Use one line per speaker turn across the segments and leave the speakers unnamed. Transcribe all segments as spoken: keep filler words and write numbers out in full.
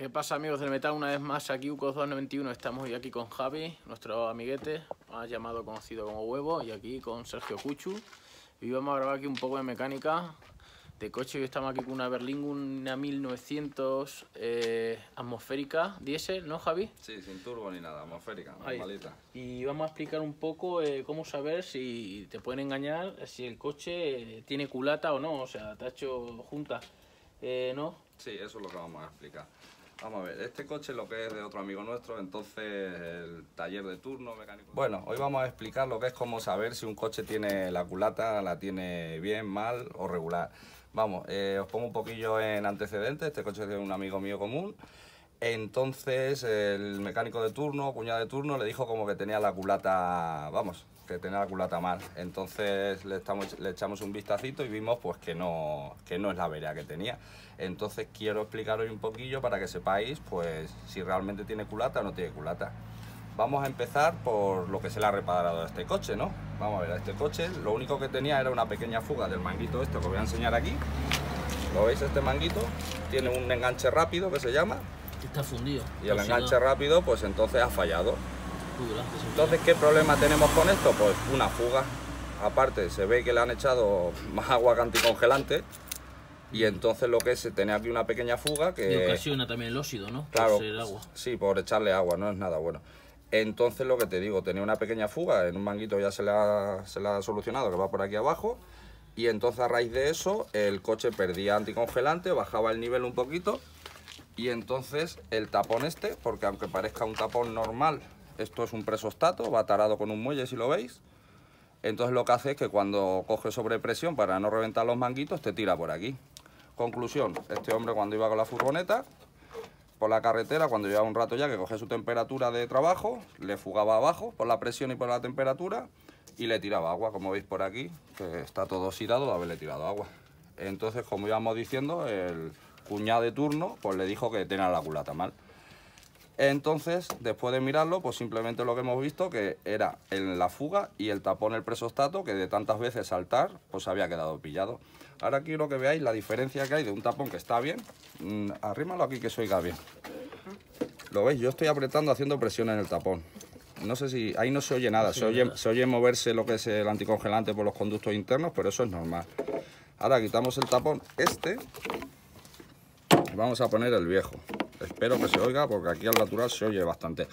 ¿Qué pasa, amigos del metal? Una vez más aquí U C O S doscientos noventa y uno, estamos hoy aquí con Javi, nuestro amiguete, más llamado conocido como Huevo, y aquí con Sergio Cuchu. Y vamos a grabar aquí un poco de mecánica de coche. Hoy estamos aquí con una Berlingo, una mil novecientos eh, atmosférica, diésel, ¿no, Javi?
Sí, sin turbo ni nada, atmosférica,
Ahí.
normalita.
Y vamos a explicar un poco eh, cómo saber si te pueden engañar, si el coche eh, tiene culata o no, o sea, te ha hecho junta, eh, ¿no?
Sí, eso es lo que vamos a explicar. Vamos a ver, este coche es lo que es de otro amigo nuestro, entonces el taller de turno mecánico. Bueno, hoy vamos a explicar lo que es cómo saber si un coche tiene la culata, la tiene bien, mal o regular. Vamos, eh, os pongo un poquillo en antecedentes. Este coche es de un amigo mío común. Entonces el mecánico de turno, cuñado de turno, le dijo como que tenía la culata, vamos, que tenía la culata mal. Entonces le, estamos, le echamos un vistacito y vimos pues que no, que no es la avería que tenía. Entonces quiero explicaros un poquillo para que sepáis pues si realmente tiene culata o no tiene culata. Vamos a empezar por lo que se le ha reparado a este coche, ¿no? Vamos a ver, a este coche lo único que tenía era una pequeña fuga del manguito este que os voy a enseñar aquí. ¿Lo veis? Este manguito tiene un enganche rápido que se llama.
Está fundido.
Y el enganche rápido pues entonces ha fallado.
Entonces,
Entonces, ¿qué problema tenemos con esto? Pues una fuga. Aparte, se ve que le han echado más agua que anticongelante. Y entonces lo que es, tenía aquí una pequeña fuga que...
Y ocasiona también el óxido, ¿no?
Claro,
por el agua.
Sí, por echarle agua, no es nada bueno. Entonces lo que te digo, tenía una pequeña fuga, en un manguito ya se le ha, se le ha solucionado, que va por aquí abajo. Y entonces a raíz de eso, el coche perdía anticongelante, bajaba el nivel un poquito. Y entonces el tapón este, porque aunque parezca un tapón normal, esto es un presostato, va tarado con un muelle si lo veis. Entonces lo que hace es que cuando coge sobrepresión para no reventar los manguitos, te tira por aquí. Conclusión, este hombre cuando iba con la furgoneta, por la carretera, cuando llevaba un rato ya que cogía su temperatura de trabajo, le fugaba abajo por la presión y por la temperatura y le tiraba agua, como veis por aquí, que está todo oxidado de haberle tirado agua. Entonces, como íbamos diciendo, el cuñado de turno pues le dijo que tenía la culata mal. Entonces, después de mirarlo, pues simplemente lo que hemos visto que era en la fuga y el tapón el presostato, que de tantas veces saltar, pues había quedado pillado. Ahora quiero que veáis la diferencia que hay de un tapón que está bien. Mm, arrímalo aquí que se oiga bien. ¿Lo veis? Yo estoy apretando haciendo presión en el tapón. No sé si... Ahí no se oye nada. Se oye, se oye moverse lo que es el anticongelante por los conductos internos, pero eso es normal. Ahora quitamos el tapón este. Y vamos a poner el viejo. Espero que se oiga porque aquí al natural se oye bastante.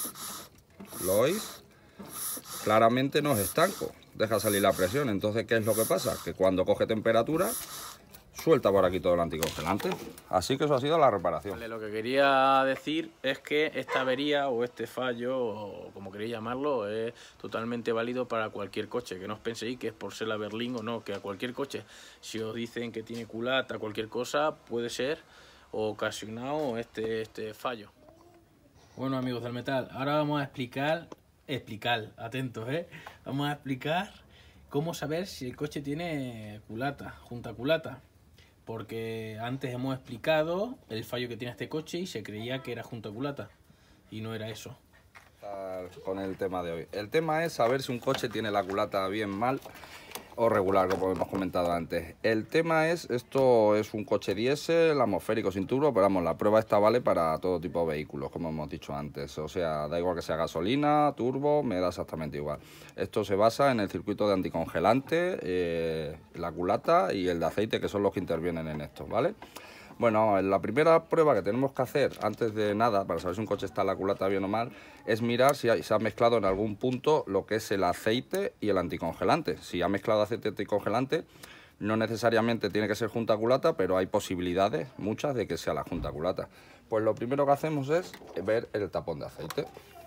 ¿Lo oís? Claramente no es estanco, deja salir la presión. Entonces, ¿qué es lo que pasa? Que cuando coge temperatura, suelta por aquí todo el anticongelante. Así que eso ha sido la reparación.
Vale, lo que quería decir es que esta avería o este fallo, o como queréis llamarlo, es totalmente válido para cualquier coche. Que no os penséis que es por ser la Berlingo, no, que a cualquier coche, si os dicen que tiene culata, cualquier cosa, puede ser ocasionado este, este fallo. Bueno, amigos del metal, ahora vamos a explicar, explicar, atentos, ¿eh? Vamos a explicar cómo saber si el coche tiene culata, junta culata. Porque antes hemos explicado el fallo que tiene este coche y se creía que era junta culata. Y no era eso.
Con el tema de hoy. El tema es saber si un coche tiene la culata bien, mal o regular, como hemos comentado antes. El tema es, esto es un coche diésel, atmosférico sin turbo, pero vamos, la prueba esta vale para todo tipo de vehículos, como hemos dicho antes. O sea, da igual que sea gasolina, turbo, me da exactamente igual. Esto se basa en el circuito de anticongelante, eh, la culata y el de aceite, que son los que intervienen en esto, ¿vale? Bueno, la primera prueba que tenemos que hacer antes de nada, para saber si un coche está en la culata bien o mal, es mirar si se ha mezclado en algún punto lo que es el aceite y el anticongelante. Si ha mezclado aceite y anticongelante, no necesariamente tiene que ser junta culata, pero hay posibilidades, muchas, de que sea la junta culata. Pues lo primero que hacemos es ver el tapón de aceite.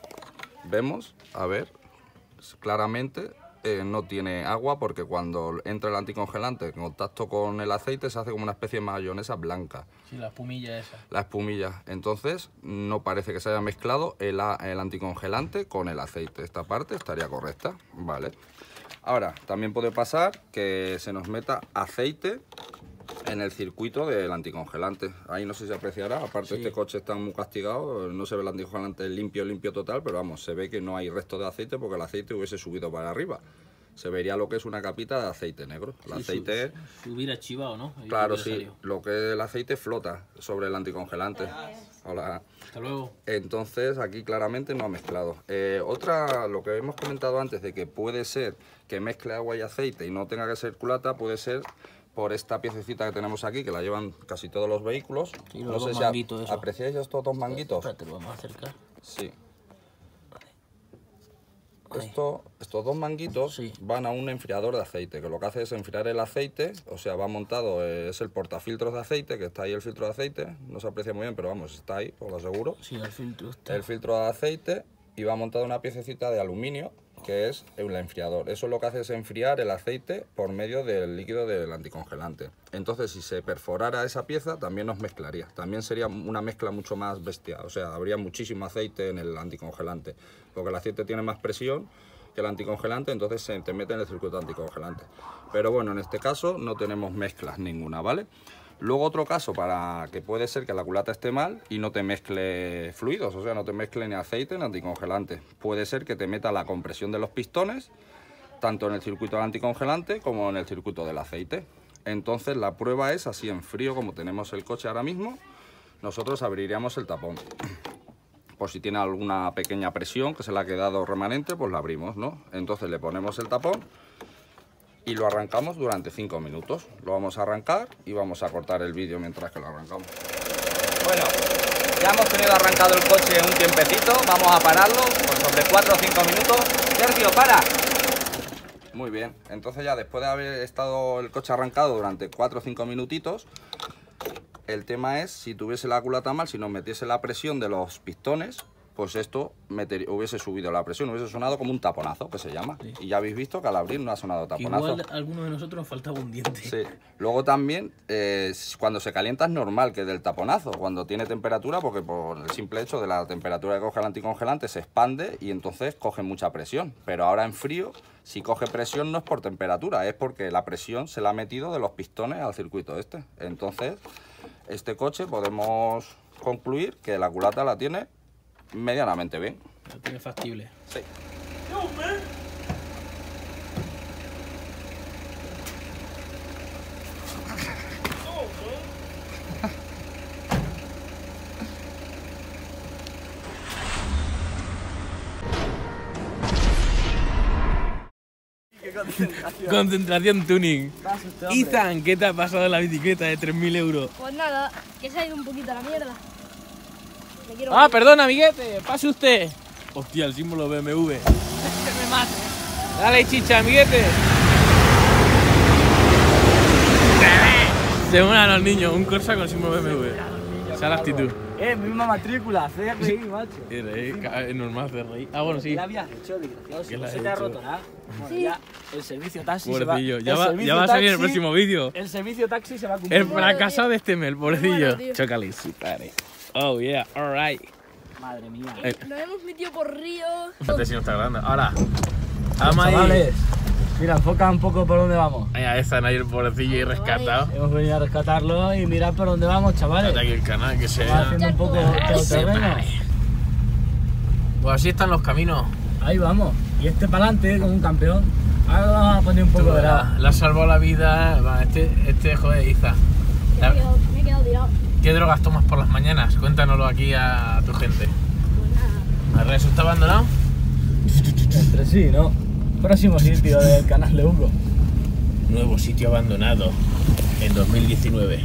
Vemos, a ver, claramente... Eh, no tiene agua porque cuando entra el anticongelante en contacto con el aceite se hace como una especie de mayonesa blanca.
Sí, la espumilla esa.
La espumilla. Entonces no parece que se haya mezclado el, el anticongelante con el aceite. Esta parte estaría correcta, ¿vale? Ahora, también puede pasar que se nos meta aceite en el circuito del anticongelante. Ahí no sé si se apreciará, aparte sí. Este coche está muy castigado, no se ve el anticongelante limpio, limpio total, pero vamos, se ve que no hay resto de aceite porque el aceite hubiese subido para arriba. se vería lo que es una capita de aceite negro. El
Sí,
aceite...
Se hubiera chivado, ¿no? Ahí
Claro,
hubiera
sí,
salido.
lo que el aceite flota sobre el anticongelante. Hola.
Hasta luego.
Entonces aquí claramente no ha mezclado. Eh, otra, lo que hemos comentado antes de que puede ser que mezcle agua y aceite y no tenga que ser culata, puede ser por esta piececita que tenemos aquí, que la llevan casi todos los vehículos.
Sí, los
no
dos
sé si
manguitos,
a-
eso.
apreciáis estos dos manguitos.
Espérate, lo vamos a acercar.
Sí. Esto, estos dos manguitos
Sí.
van a un enfriador de aceite, que lo que hace es enfriar el aceite, o sea, va montado, eh, es el portafiltros de aceite, que está ahí el filtro de aceite, no se aprecia muy bien, pero vamos, está ahí, os lo aseguro.
Sí, el filtro está.
El filtro de aceite y va montado una piececita de aluminio, que es el enfriador. Eso lo que hace es enfriar el aceite por medio del líquido del anticongelante. Entonces, si se perforara esa pieza, también nos mezclaría. También sería una mezcla mucho más bestia, o sea, habría muchísimo aceite en el anticongelante, porque el aceite tiene más presión que el anticongelante, entonces se te mete en el circuito anticongelante. Pero bueno, en este caso no tenemos mezclas ninguna, ¿vale? Luego otro caso para que puede ser que la culata esté mal y no te mezcle fluidos, o sea, no te mezcle ni aceite ni anticongelante. Puede ser que te meta la compresión de los pistones, tanto en el circuito del anticongelante como en el circuito del aceite. Entonces la prueba es así en frío, como tenemos el coche ahora mismo, nosotros abriríamos el tapón. Por si tiene alguna pequeña presión que se le ha quedado remanente, pues la abrimos, ¿no? Entonces le ponemos el tapón y lo arrancamos durante cinco minutos. Lo vamos a arrancar y vamos a cortar el vídeo mientras que lo arrancamos. Bueno, ya hemos tenido arrancado el coche un tiempecito. Vamos a pararlo por sobre cuatro o cinco minutos. Sergio, para. Muy bien, entonces ya después de haber estado el coche arrancado durante cuatro o cinco minutitos, el tema es, si tuviese la culata mal, si nos metiese la presión de los pistones, pues esto meter, hubiese subido la presión, hubiese sonado como un taponazo, que se llama. Sí. Y ya habéis visto que al abrir no ha sonado taponazo.
Igual a alguno de nosotros nos faltaba un diente.
Sí. Luego también, eh, cuando se calienta es normal que del taponazo, cuando tiene temperatura, porque por el simple hecho de la temperatura que coge el anticongelante se expande y entonces coge mucha presión. Pero ahora en frío, si coge presión no es por temperatura, es porque la presión se la ha metido de los pistones al circuito este. Entonces, este coche podemos concluir que la culata la tiene medianamente bien.
Lo tiene factible.
Sí.
Concentración. Concentración tuning. Ethan, ¿qué te ha pasado en la bicicleta de tres mil euros?
Pues nada, que se ha ido un poquito a la mierda. Me quiero
Ah,
morir.
perdón, amiguete, pase usted. Hostia, el símbolo B M W.
Que me mate.
Dale, chicha, amiguete. Se unen a los niños, un Corsa con símbolo B M W. Esa es la actitud.
Eh, misma matrícula, C R I, macho.
Es reír, es normal de reír. Ah, bueno, sí.
¿Qué le habías hecho, desgraciado? Si
¿Qué
no
le
se
has
te ha
hecho?
roto nada. Bueno,
Sí.
ya el servicio taxi se va...
Pobrecillo, ya
el
va,
servicio
ya va a salir el
taxi-
próximo vídeo.
El servicio taxi se va a cumplir.
El fracasado de este mes, pobrecillo.
Bueno, tío.
Chócale, su padre. Oh, yeah, alright.
Madre mía.
Eh.
Nos hemos metido por ríos.
Este sí no está grabando. Ahora, vamos ahí.
Chavales, mira, enfoca un poco por dónde vamos.
Ahí están ahí el pobrecillo y rescatado.
Hemos venido a rescatarlo y mirad por dónde vamos, chavales.
Fíjate aquí el canal que se
Vamos
vea.
haciendo un poco todo terreno.
Pues así están los caminos.
Ahí vamos. Y este para adelante como un campeón. Ahora vamos a poner un
Tú
poco de
verás,
lado.
le has salvado la vida. Va, este, este, joder, Iza.
Me he quedado, me he quedado tirado.
¿Qué drogas tomas por las mañanas? Cuéntanoslo aquí a tu gente.
Pues nada.
¿El resto está abandonado?
Entre sí, ¿no? Próximo sitio del canal de Hugo.
Nuevo sitio abandonado en dos mil diecinueve.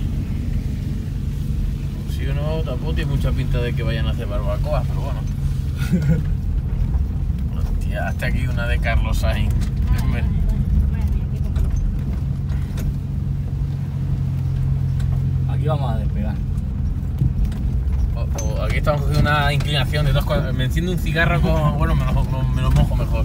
Si uno tampoco tiene mucha pinta de que vayan a hacer barbacoas, pero bueno. Hostia, hasta aquí una de Carlos Sainz.
Aquí vamos a despegar.
O- o aquí estamos cogiendo una inclinación de dos cuadras. Me enciendo un cigarro con. Bueno, me lo, me lo mojo mejor.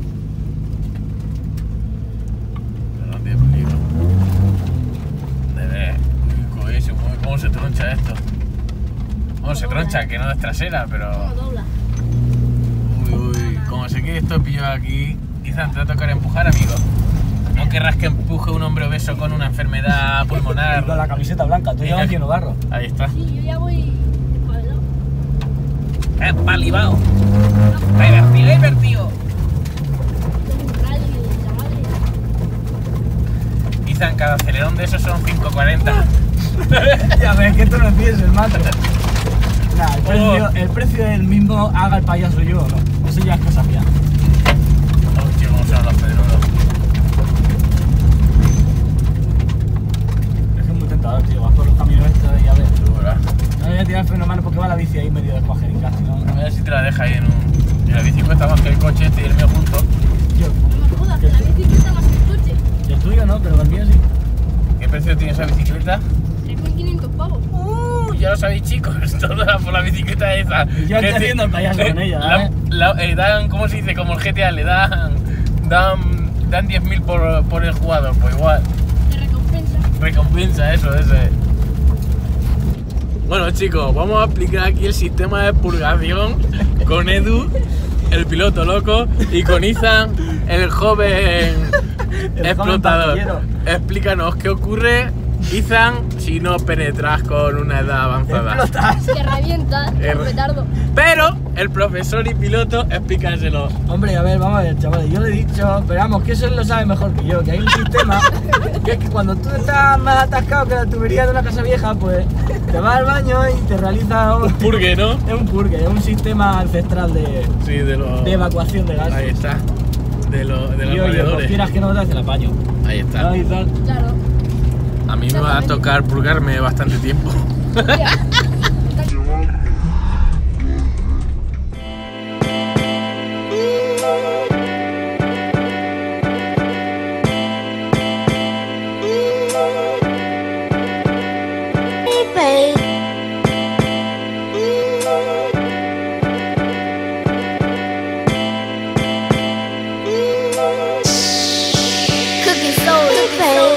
Pero no tiene peligro. De ver. Uy, coño, se mueve. ¿Cómo se troncha esto? ¿Cómo se troncha? Que no es trasera, pero.
¿Cómo dobla?
Uy, uy. Como se quede esto pillado aquí. Quizás te va a tocar empujar, amigo. No querrás que empuje un hombre obeso con una enfermedad pulmonar.
Con la camiseta blanca, tú llevas lleno barro.
Ahí está.
Sí, yo ya voy espabilado.
¡Empalibao! ¡Divertido, divertido!
Tengo un rayo y la madre.
Izan, cada acelerón de esos son cinco cuarenta.
Ya ves que tú no pienses, macho. Nah, el precio,
Oh.
el precio es el mismo, haga el payaso yo o no. Eso ya es cosa mía.
Hostia, cómo son los pedrudos.
Es que es muy tentador, tío. Vas por los caminos estos y a ver.
Segura.
No voy a tirar el freno a mano porque va la bici ahí medio de cuajerín casi, ¿no?
A ver si te la deja ahí en un... En la bici cuesta más que el coche este y el mío junto.
Tío,
No me jodas, que la bicicleta más que el coche.
y el tuyo no, pero el mío sí.
¿Qué precio tiene esa bicicleta?
tres mil quinientos pavos.
Uh, ya lo sabéis, chicos, todo era por la bicicleta esa.
Y yo estoy
Que te-
haciendo el payaso con ella,
la-
¿eh?
la- eh, dan, ¿cómo se dice? Como el G T A, le dan... Dan, dan diez mil por, por el jugador, pues igual.
De recompensa.
Recompensa eso, ese. Bueno, chicos, vamos a aplicar aquí el sistema de purgación con Edu, el piloto loco, y con Izan, el joven
El
explotador.
joven patrullero.
Explícanos qué ocurre, Izan, si no penetras con una edad avanzada.
¡Explotas!
Que revienta
Eh,
el petardo.
Pero el profesor y piloto, explícaselo.
Hombre, a ver, vamos a ver, chavales. Yo le he dicho, pero vamos, que eso él lo sabe mejor que yo, que hay un sistema que es que cuando tú estás más atascado que la tubería de una casa vieja, pues te vas al baño y te realiza un,
Purgue, ¿no?
es un purgue, es un sistema ancestral de,
Sí, de los...
de evacuación de gases.
Ahí está. De, los de los
Y oye, pues
radiadores.
quieras que no te hace el apaño.
Ahí está.
Ahí está.
Claro.
A mí me va a tocar purgarme bastante tiempo.
Hostia.
Cookie soda, babe.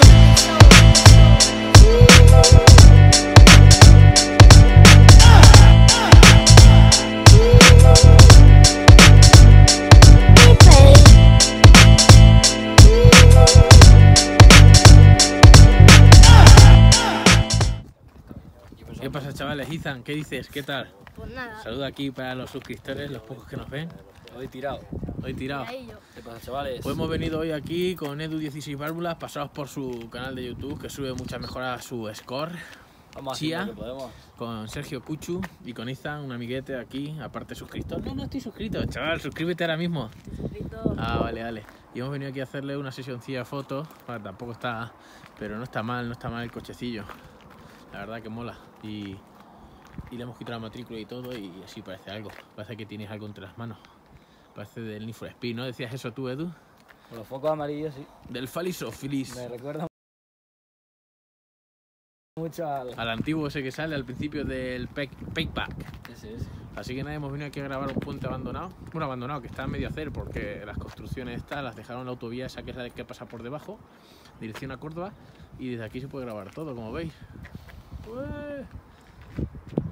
¿Qué pasa, chavales? Izan, ¿qué dices? ¿Qué tal?
Pues nada.
Saludo aquí para los suscriptores, los pocos que nos ven.
Hoy tirado.
Hoy tirado.
Ahí yo.
¿Qué pasa, chavales?
Pues hemos venido hoy aquí con Edu dieciséis válvulas, pasados por su canal de YouTube, que sube muchas mejoras a su score,
Vamos a
Chía.
hacer lo que podemos.
con Sergio Cuchu y con Izan, un amiguete aquí, aparte suscriptor. No, no estoy suscrito, chaval, suscríbete ahora mismo.
Suscrito.
Ah, vale, vale. Y hemos venido aquí a hacerle una sesioncilla de fotos. Bueno, tampoco está, pero no está mal, no está mal el cochecillo. La verdad que mola. Y, y le hemos quitado la matrícula y todo y así parece algo. Parece que tienes algo entre las manos. Parece del Need for Speed, ¿no? ¿Decías eso tú, Edu?
Con los focos amarillos, sí.
Del Falisofilis.
Me recuerda mucho al...
Al antiguo ese que sale al principio del Payback.
Ese, ese.
Así que nada, hemos venido aquí a grabar un puente abandonado. Bueno, abandonado, que está a medio hacer porque las construcciones estas las dejaron en la autovía esa que es la que pasa por debajo, dirección a Córdoba. Y desde aquí se puede grabar todo, como veis. ¡Ué!